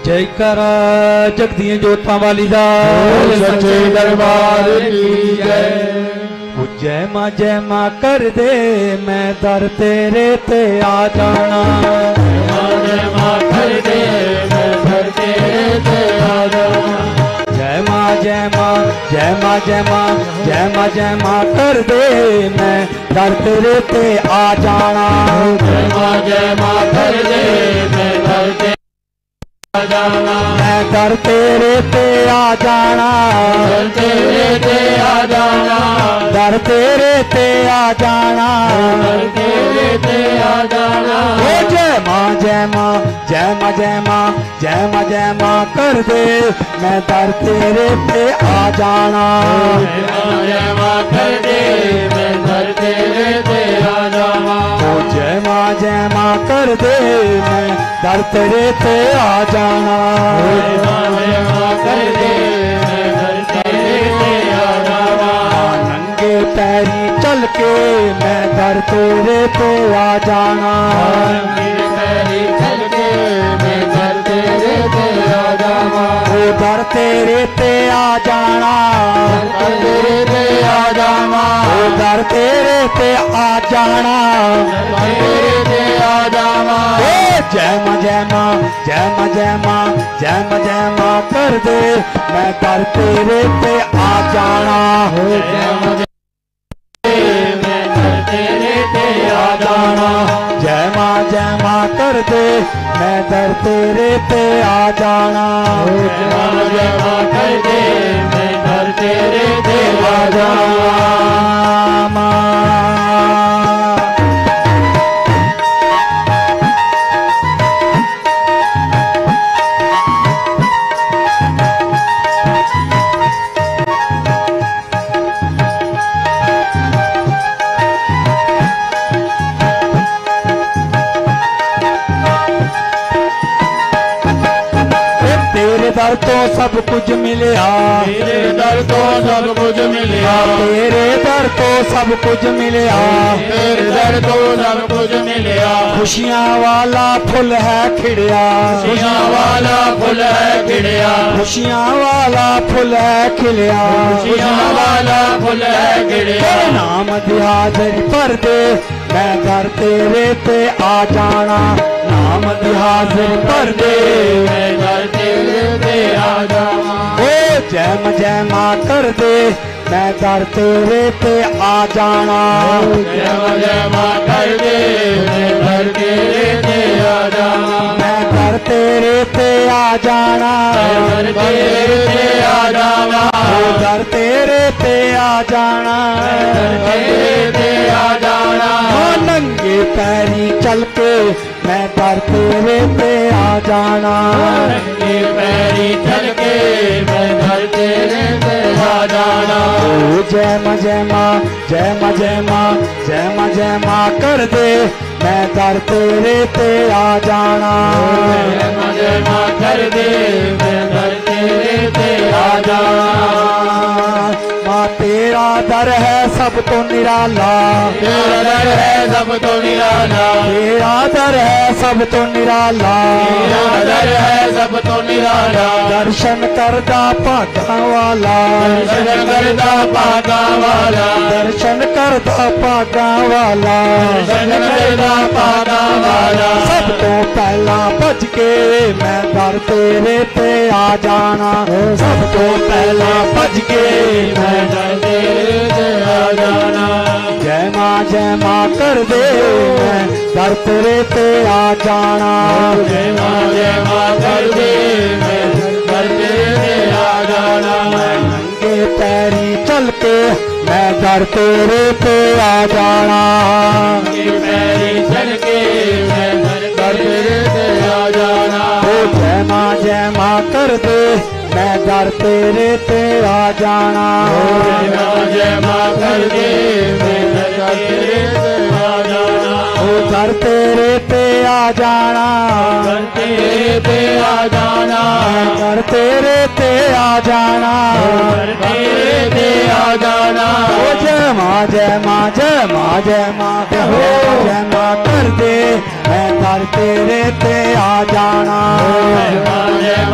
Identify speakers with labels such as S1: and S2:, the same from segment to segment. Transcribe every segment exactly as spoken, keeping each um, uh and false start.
S1: जयकारा जगदियां जोतां वाली दा
S2: सच्चे दरबार की जय।
S1: जय मां जय मां कर दे मैं दर तेरे ते आ जाना।
S2: जय मां कर दे मैं दर तेरे ते आ जाना।
S1: जय मां जय मां जय मां जय मां जय मां जय मां कर दे मैं दर तेरे ते आ जाना।
S2: जय मां जय मां कर दे मैं दर तेरे आ जाना।
S1: मैं दर तेरे ते आ जाना।
S2: दर तेरे ते आ जाना।
S1: दर तेरे ते आ जाना।
S2: दर तेरे ते आ जाना।
S1: ओ जय मां जय मां जय मां जय मां जय मां जय मां कर दे मैं दर तेरे पे आ जाना।
S2: जय मां जय मां कर दे मैं दर तेरे ते आ जाना।
S1: ओ जय मां जय मां कर दे मैं दर तेरे पे आ जाना।
S2: जय मां जय मां कर दे मैं दर तेरे ते आ जाना।
S1: नंगे पैरी चल के मैं दर तेरे पे आ जाना।
S2: नंगे पैरी चल के मैं दर तेरे ते आ जाना।
S1: ओ दर तेरे पे आ जाना।
S2: दर तेरे ते आ जाना।
S1: ओ दर तेरे पे आ जाना।
S2: दर तेरे ते आ जाना।
S1: ओ जय मां जय मां जय मां जय मां जय मां जय मां कर दे मैं दर तेरे पे आ जाना।
S2: जय मां जय मैं दर तेरे ते आ जाना।
S1: जय मां जय मां कर दे मैं दर तेरे पे आ जाना।
S2: जय मां जय मां कर दे मैं दर तेरे ते आ जाना।
S1: दर तो सब कुछ मिलिया।
S2: तेरे दर तो सब कुछ मिलिया।
S1: तेरे दर तो सब कुछ मिलिया।
S2: तेरे दर तो सब कुछ मिलिया।
S1: खुशियाँ वाला फुल है खिड़िया।
S2: खुशियाँ वाला फुल है खिड़िया।
S1: खुशियाँ वाला फुल है खिलिया।
S2: खुशियाँ वाला फुल है खिड़िया।
S1: नाम दिया दर पर दे मैं दर तेरे पे आ जाना। नाम दिया दर पर दे
S2: मैं दर तेरे ते आ जाना।
S1: ओ जय मां जय मां कर दे मैं दर तेरे पे आ जाना।
S2: जय मां जय मां कर दे मैं दर तेरे ते आ जाना।
S1: मैं दर तेरे पे आ जाना।
S2: दर तेरे ते आ जाना।
S1: ओ दर तेरे पे आ जाना।
S2: दर तेरे ते आ जाना।
S1: ओ नंगे पैरी चल के मैं दर तेरे पे आ जाना।
S2: नंगे पैरी चल के मैं दर तेरे ते आ जाना।
S1: ओ जय मां जय मां जय मां जय मां जय मां जय मां कर दे मैं दर तेरे पे आ जाना।
S2: जय मां जय मां कर दे मैं दर तेरे ते आ जाना।
S1: मां तेरा दर है सब तो निराला।
S2: तेरा दर है सब तो निराला।
S1: तेरा दर है सब तो निराला।
S2: तेरा दर है सब तो निराला।
S1: दर्शन करदा भागा वाला।
S2: दर्शन करदा भागा वाला।
S1: दर्शन करदा भागा वाला।
S2: दर्शन करदा भागा वाला।
S1: सब तो पहला भज के मैं दर तेरे पे आ जाना। सब तो पहला भज के मैं
S2: दर तेरे ते आ जाना।
S1: जय मां जय मां कर दे मैं दर तेरे पे आ जाना।
S2: जय मां जय मां कर दे मैं दर तेरे ते आ जाना।
S1: नंगे पैरी चल के मैं दर तेरे पे आ जाना।
S2: नंगे पैरी चल के मैं दर तेरे ते आ जाना।
S1: ओ जय मां जय मां कर दे मैं दर तेरे पे आ जाना।
S2: जय मां जय मां कर दे मैं दर तेरे ते आ जाना।
S1: ओ दर तेरे पे आ जाना।
S2: दर तेरे ते आ जाना।
S1: दर तेरे पे आ जाना।
S2: दर तेरे ते आ जाना।
S1: ओ जय मां जय मां जय मां जय मां जय मां कर दे मैं दर तेरे पे आ जाना।
S2: जय मां जय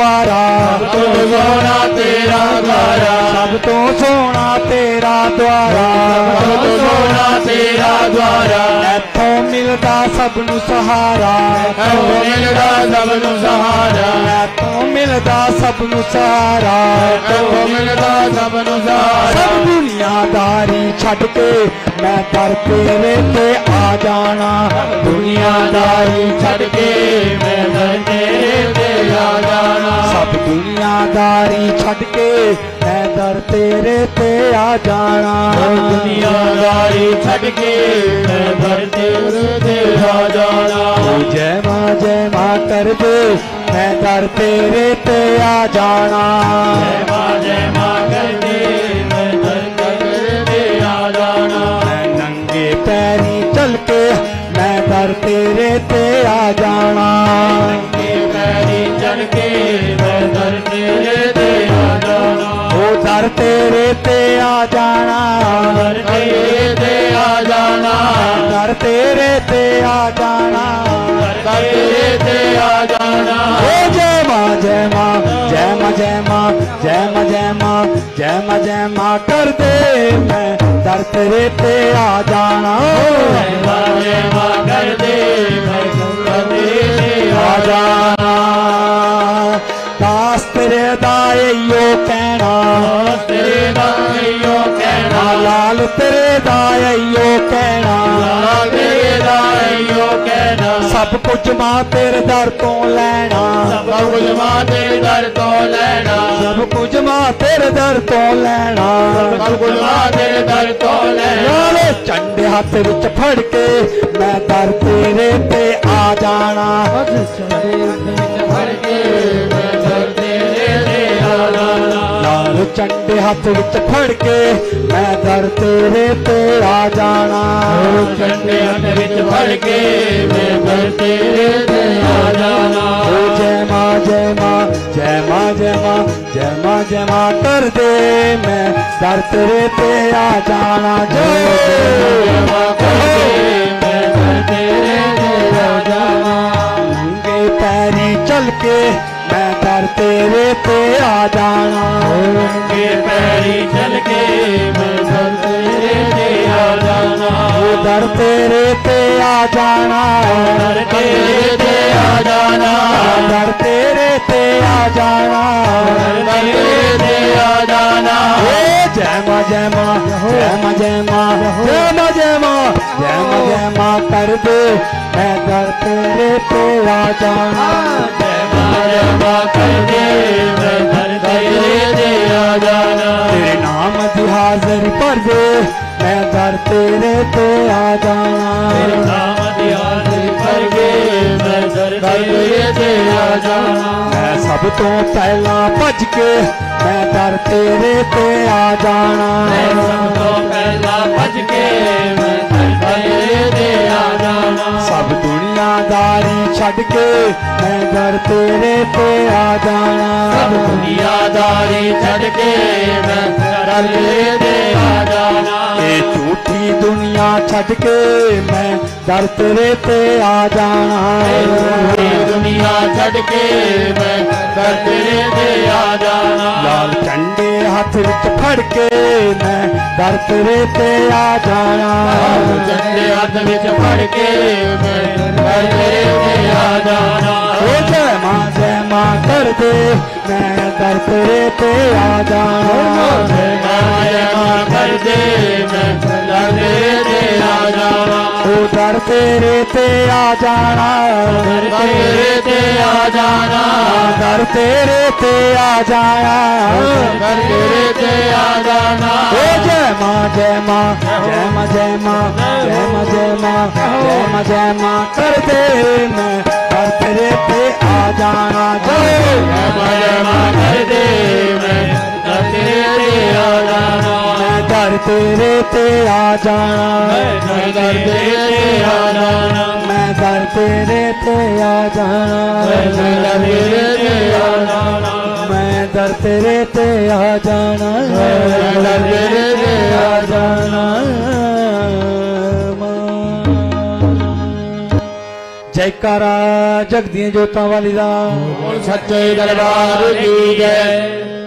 S1: द्वारा
S2: सब तो सोना तेरा द्वारा
S1: सब तो सोना तेरा द्वारा
S2: सब तो सोना तेरा द्वारा
S1: इथों मिलदा सब नू सहारा
S2: इथों मिलदा सब नू सहारा
S1: इथों मिलदा सब नू सहारा
S2: इथों मिलदा सब नू सहारा
S1: सब दुनियादारी छड़ के मैं दर तेरे ते आ जाना
S2: दुनियादारी छड़ के मैं दर तेरे ते आ जाना
S1: सब दुनियादारी छड़ के मैं दर तेरे ते आ जाना
S2: दुनियादारी छड़ के मैं दर तेरे ते आ जाना
S1: जय माँ जय माँ कर दे मैं दर तेरे ते आ जाना
S2: जय माँ जय माँ कर दे मैं दर तेरे ते आ जाना
S1: मैं नंगे पैरी चल के मैं दर तेरे ते आ जाना
S2: नंगे पैरी चल के मैं दर तेरे ते आ जाना
S1: ओ दर तेरे ते आ जाना
S2: दर तेरे ते आ जाना
S1: दर तेरे ते आ जाना
S2: दर तेरे ते आ जाना
S1: ओ जय माँ जय माँ जय माँ जय माँ जय माँ जय माँ जय माँ जय माँ कर दे मैं दर तेरे ते आ जाना
S2: जय माँ जय माँ कर दे मैं दर तेरे ते आ जाना
S1: दास तेरे दाए यो कहना
S2: तेरे दाइयो कहना
S1: लाल तेरे दाए यो कहना
S2: लाल तेरे दाइयो कहना
S1: सब कुछ मां तेरे दर तो लेना
S2: सब कुछ मां तेरे दर तो लेना
S1: सब कुछ मां तेरे दर तो लेना
S2: सब कुछ मां तेरे दर तो लेना
S1: लाले चंडे हाथ विच फड़ के मैं दर तेरे ते आ जाना
S2: फड़ के मैं दर तेरे ते आ जाना
S1: लाल चंडे हाथ विच फड़ के मैं दर तेरे ते आ जाना
S2: चंडे हाथ विच फड़ के मैं दर तेरे ते आ जाना
S1: ओ जय माँ जय माँ जय माँ जय माँ जय माँ जय माँ कर दे मैं दर तेरे पे आ जाना जय
S2: माँ कर दे मैं दर तेरे ते आ जाना
S1: नंगे पैरी चल के मैं दर तेरे पे आ जाना
S2: नंगे पैरी चल के मैं दर तेरे ते आ जाना
S1: ओ दर तेरे पे आ जाना
S2: दर तेरे ते आ जाना
S1: दर तेरे पे आ जाना
S2: दर तेरे ते आ जाना
S1: ओ जय माँ जय माँ जय माँ जय माँ जय माँ जय माँ जय माँ जय माँ कर दे मैं दर तेरे पे आ जाना
S2: जय माँ जय माँ कर दे मैं दर तेरे ते आ जाना
S1: तेरे नाम दी हाजिरी भर दे मैं दर तेरे पे आ जाना
S2: तेरे नाम दी हाजिरी भर के मैं दर तेरे ते आ जाना
S1: मैं सब तो पहला भज के मैं दर तेरे पे आ जाना
S2: मैं सब तो पहला भज के मैं दर तेरे ते आ जाना
S1: सब दुनियादारी छड़ के मैं दर तेरे पे आ जाना
S2: सब दुनियादारी छड़ के मैं दर तेरे ते आ जाना
S1: ये झूठी दुनिया छड़ के मैं दर तेरे पे आ जाना
S2: ये दुनिया छड़ के मैं दर तेरे ते आ जाना
S1: लाल झंडे हाथ विच फड़ के मैं दर तेरे पे आ जाना
S2: झंडे हाथ विच फड़ के मैं दर तेरे ते आ जाना
S1: ओ जय माँ जय माँ कर दे मैं दर तेरे पे आ जाना
S2: जय माँ जय माँ कर दे मैं दर तेरे ते आ जाना
S1: ओ दर तेरे पे आ जाना
S2: दर तेरे ते आ जाना
S1: दर तेरे पे आ जाना
S2: दर तेरे ते आ जाना
S1: ओ जय माँ जय माँ जय माँ जय माँ जय माँ जय माँ जय माँ जय माँ कर दे मैं दर तेरे पे आ जाना जय
S2: माँ जय माँ कर दे मैं दर तेरे ते आ जाना
S1: मैं दर तेरे पे आ जाना
S2: मैं दर तेरे ते आ जाना
S1: मैं दर तेरे पे आ जाना
S2: मैं दर तेरे ते आ जाना
S1: मैं दर तेरे पे आ जाना
S2: मैं दर तेरे ते आ
S1: जाना जयकारा जगदियां जोतां वाली दा
S2: सच्चे दरबार की जय।